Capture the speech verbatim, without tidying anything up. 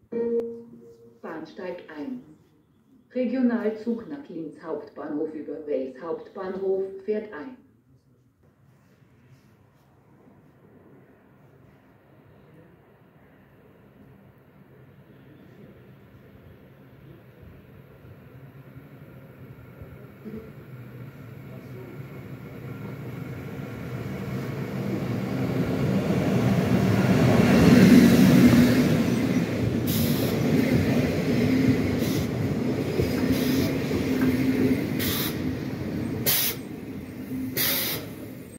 Bahnsteig eins. Regionalzug nach Linz Hauptbahnhof über Wels Hauptbahnhof fährt ein.